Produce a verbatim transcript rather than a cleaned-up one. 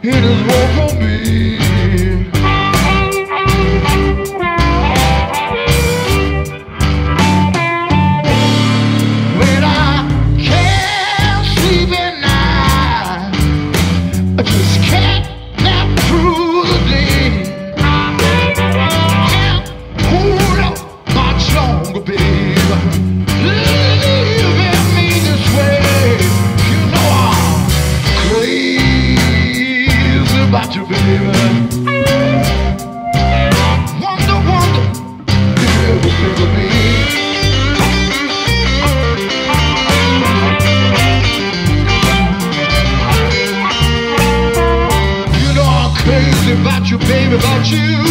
it is war for me. When I can't sleep at night, I just can't nap through the day. Can't hold up much longer, baby. Leaving me this way, you know I'm crazy about you, baby. Wonder, wonder if you ever think of me. You know I'm crazy about you, baby, about you.